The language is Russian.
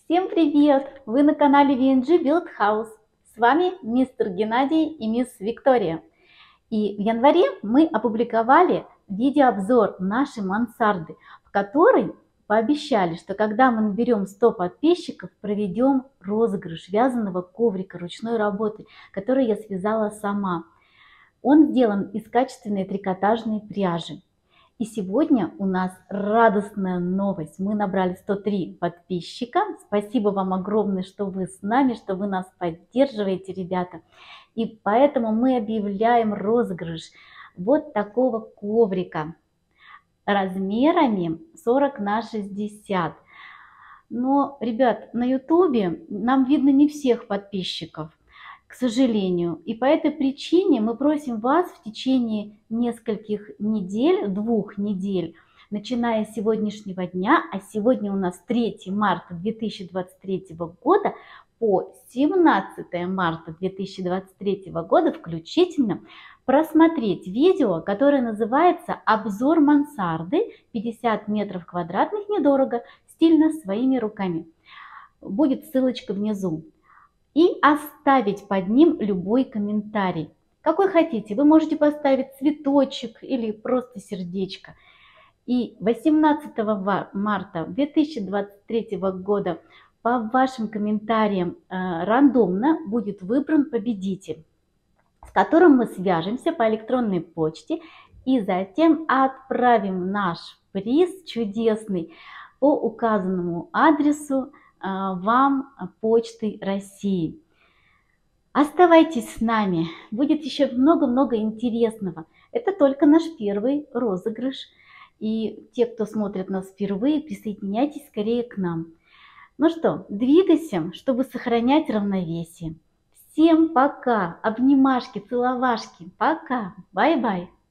Всем привет! Вы на канале VNG Build House. С вами мистер Геннадий и мисс Виктория. И в январе мы опубликовали видеообзор нашей мансарды, в которой пообещали, что когда мы наберем 100 подписчиков, проведем розыгрыш вязаного коврика ручной работы, который я связала сама. Он сделан из качественной трикотажной пряжи. И сегодня у нас радостная новость. Мы набрали 103 подписчика. Спасибо вам огромное, что вы с нами, что вы нас поддерживаете, ребята. И поэтому мы объявляем розыгрыш вот такого коврика размерами 40 на 60. Но, ребят, на ютубе нам видно не всех подписчиков, к сожалению. И по этой причине мы просим вас в течение нескольких недель, 2 недель, начиная с сегодняшнего дня, а сегодня у нас 3 марта 2023 года по 17 марта 2023 года включительно, просмотреть видео, которое называется «Обзор мансарды 50 метров квадратных недорого, стильно своими руками». Будет ссылочка внизу. И оставить под ним любой комментарий, какой хотите. Вы можете поставить цветочек или просто сердечко. И 18 марта 2023 года по вашим комментариям рандомно будет выбран победитель, с которым мы свяжемся по электронной почте и затем отправим наш приз чудесный по указанному адресу вам почтой России. Оставайтесь с нами, будет еще много-много интересного. Это только наш первый розыгрыш. И те, кто смотрит нас впервые, присоединяйтесь скорее к нам. Ну что, двигайся, чтобы сохранять равновесие. Всем пока, обнимашки, целовашки, пока, бай-бай.